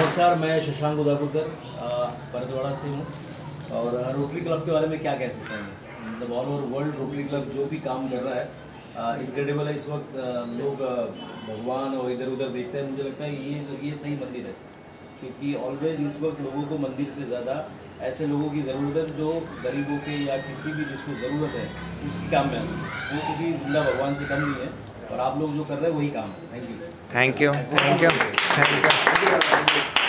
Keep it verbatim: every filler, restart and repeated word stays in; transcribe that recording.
नमस्कार, मैं शशांक उदापुरकर भरतवाड़ा से हूँ। और रोटरी क्लब के बारे में क्या कह सकते हैं, मतलब all over world Rotary Club जो भी काम कर रहा है इनक्रेडिबल है। इस वक्त लोग भगवान और इधर उधर देखते हैं, मुझे लगता है ये ये सही मंदिर है, क्योंकि ऑलवेज इस वक्त लोगों को मंदिर से ज़्यादा ऐसे लोगों की ज़रूरत है जो गरीबों के या किसी भी जिसको ज़रूरत है उसकी काम में आ सके। वो किसी जिंदा भगवान से कम नहीं है, और आप लोग जो कर रहे हैं वही काम है। Thank you thank you thank you thank you.